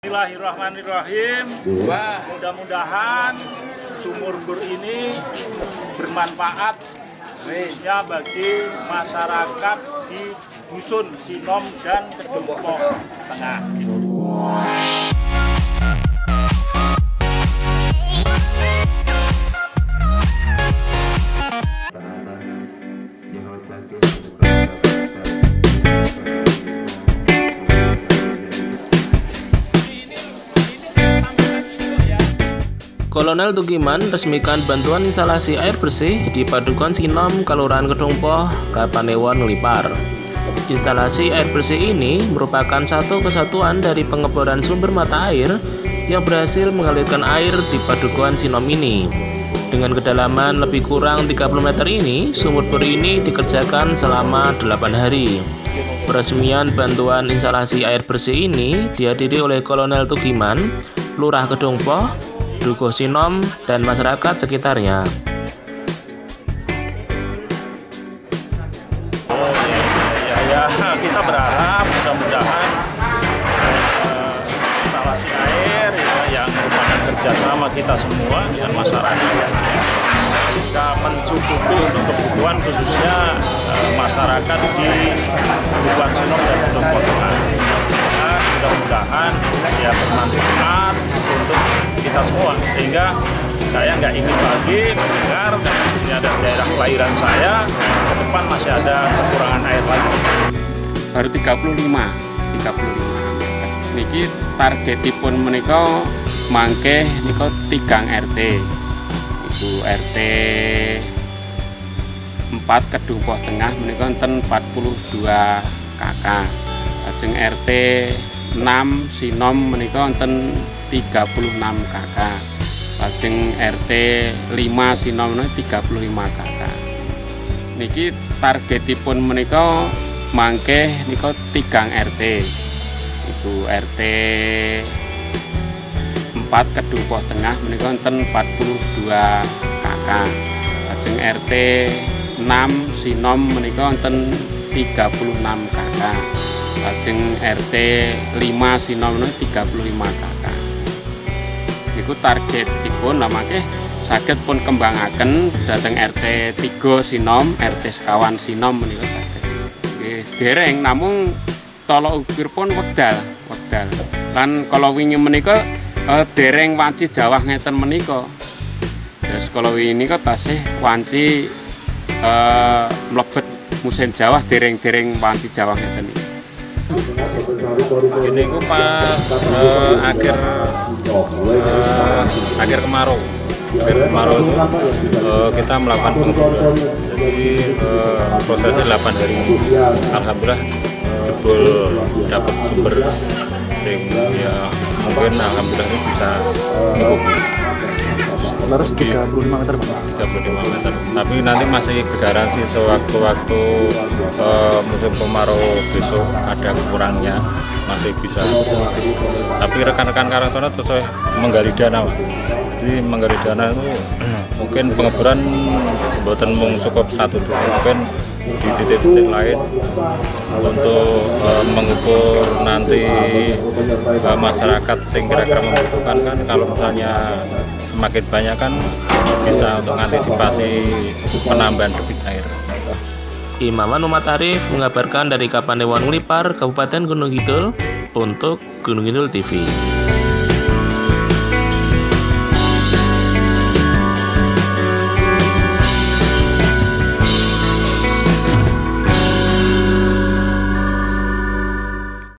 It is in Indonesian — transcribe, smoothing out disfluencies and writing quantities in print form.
Bismillahirrahmanirrahim. Mudah-mudahan sumur bor ini bermanfaat khususnya bagi masyarakat di Dusun Sinom dan Kedungpoh Tengah. Kolonel Tukiman resmikan bantuan instalasi air bersih di Padukuhan Sinom, Kelurahan Kedungpoh, Kapanewon, Ngelipar. Instalasi air bersih ini merupakan satu kesatuan dari pengeboran sumber mata air yang berhasil mengalirkan air di Padukuhan Sinom ini. Dengan kedalaman lebih kurang 30 meter ini, sumur bor ini dikerjakan selama 8 hari. Peresmian bantuan instalasi air bersih ini dihadiri oleh Kolonel Tukiman, Lurah Kedungpoh, Dukuh Sinom, dan masyarakat sekitarnya. Kita berharap mudah-mudahan instalasi air yang merupakan kerjasama kita semua dan masyarakat bisa mencukupi untuk kebutuhan khususnya masyarakat di Padukuhan Sinom dan Kedungpoh Tengah. Mudah-mudahan ya bermanfaat untuk kita semua, sehingga saya nggak ingin lagi mendengar dan ini ada daerah kelahiran saya ke depan masih ada kekurangan air lagi. Baru 35 niki targetipun menika mangke nika 3 RT iku RT 4 Kedungpoh Tengah menika enten 42 kakak. Lajeng RT 6 Sinom menika enten 36 kakak. Lajeng RT 5 Sinom menika 35 kakak. Niki targetipun menika mangke nika 3 RT. Iku RT 4 Kedungpoh Tengah menika enten 42 kakak. Lajeng RT 6 Sinom menika enten 36 kakak. Lajeng RT 5 Sinom 35 kakak. Niku targetipun mangke saged pun kembangaken dhateng RT 3 Sinom, RT sekawan Sinom menika saged. Nggih, dereng namung tolok ukuripun wekdal. Lan kala wingi menika dereng wanci jawah ngeten menika. Terus kala wingi nika tasih wanci mlebet musim jawah dereng wanci jawah ngeten iki. Ini ku pas akhir kemarau. Itu kita melakukan pengeboran. Jadi prosesnya 8 hari. Alhamdulillah jebol dapat sumber sehingga ya mungkin alhamdulillah ini bisa mencukupi. Laras 35 meter, Pak. 35 meter. Tapi nanti masih bergaransi sewaktu-waktu musim kemarau besok ada kurangnya masih bisa. Tapi rekan-rekan Karangtaruna terus menggali dana. Jadi menggali dana itu mungkin pengeboran buatan cukup satu dulu, mungkin di titik-titik lain untuk mengukur nanti masyarakat sing kira-kira membutuhkan kan, kalau misalnya semakin banyak kan bisa untuk mengantisipasi penambahan debit air. Imaman Umat Arif mengabarkan dari Kapanewon, Ngelipar, Kabupaten Gunung Kidul untuk Gunung Kidul TV.